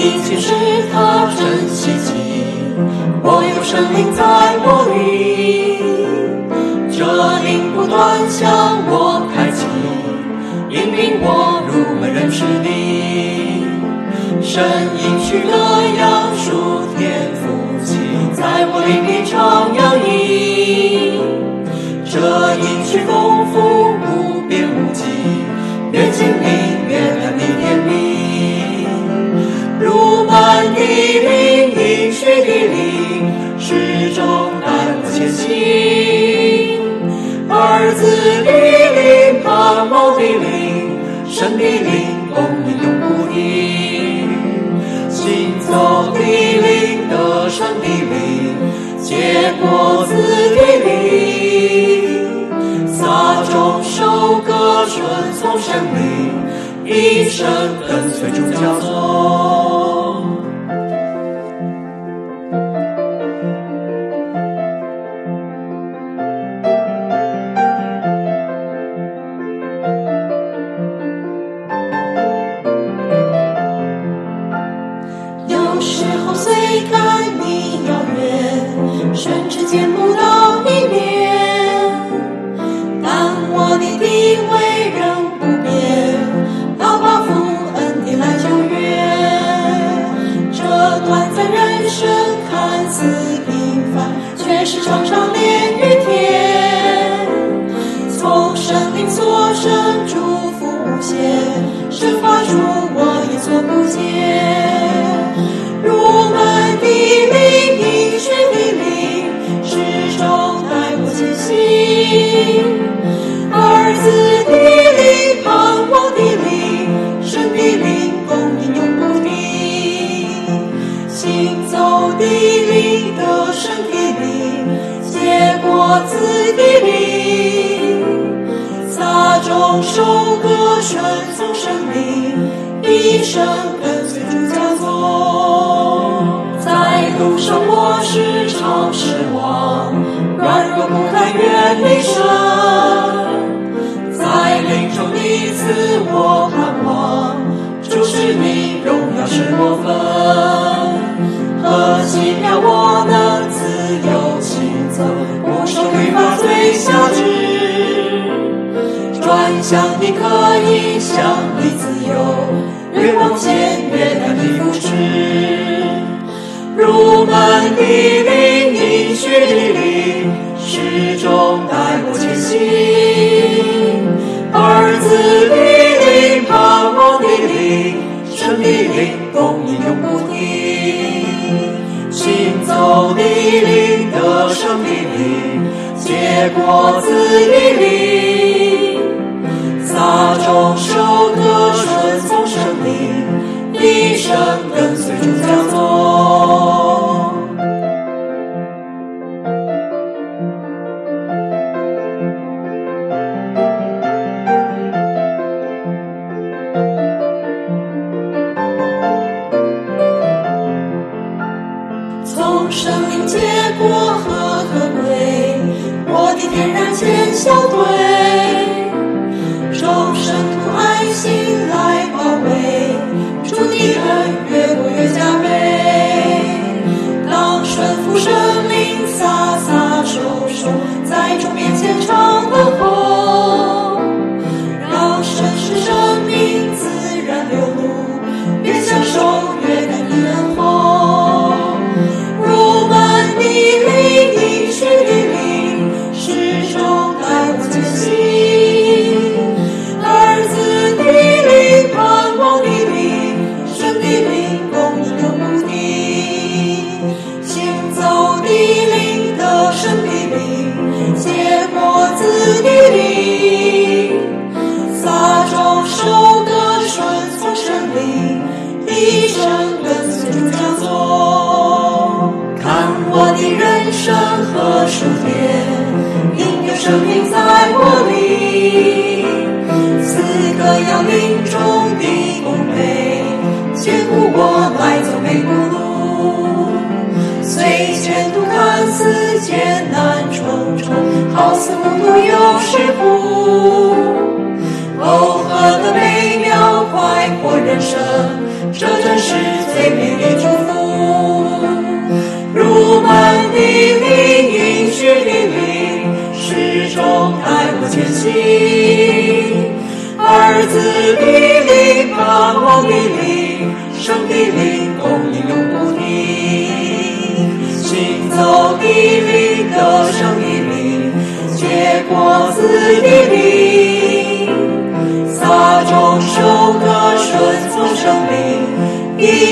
一切是他真稀奇。我有生命在我里，这灵不断向我开启，引领我入门认识你。神应许的杨树天父气，在我灵里常洋溢。这应许丰富无边无际，越经历越看你甜蜜。如满的灵，应许的灵，始终带我前行。儿子的灵，盼望的灵，神的灵，供应永不停。行走的灵，得胜的灵，结果子的灵，撒种收割，顺从生命，一生跟随主脚走。有时候虽看你遥远，甚至见不到一面，但我的地位仍不变，到把父恩的来救援。这短暂人生看似平凡，却是常常连于天。从生灵所生，祝福无限，生发出我也所不见。入门的灵，应许的灵，始终带我前行。儿子的灵，盼望的灵，神的灵，供应永不停。行走的灵，得胜的灵，结果子的灵，撒种收割，顺从生命，一生跟随主脚走。在路上我时常失望，软弱不堪远离神，在灵中的自我盼望，主是你荣耀是我分。何其妙我能自由行走，不受律法罪辖制，转向你可以向你自由，越往前越难以扶持。入门的灵，应许的灵，始终带我前行。儿子的灵，盼望的灵，神的灵，供应永不停。行走的灵，得胜的灵，结果子的灵，撒种收割，顺从生命，一生跟随主脚走。从生命结果和可贵，我的天然前相对，众生徒爱心来包围，主的恩越过越加倍。当顺服生命，洒洒收收，在主面前常等候，让神使生命自然流露，越享受越感恩恩厚。入门的灵，应许的灵，始终带我前行。儿子的灵，盼望的灵，神的灵，供应永不停。行走的灵，得胜的灵，结果子的灵，撒种收割，顺从生命，一生跟随主脚走。看我的人生何数天，应有生命在我里。此刻要灵中的功倍，坚固我来走每步路。虽前途看似艰难重重，好似糊涂又是苦。哦，何等美妙快活人生，这真是最美前行。儿子的灵，盼望的灵，生的灵，供应永不停。行走的灵，得胜的灵，结果子的灵，撒种收割，顺从生命。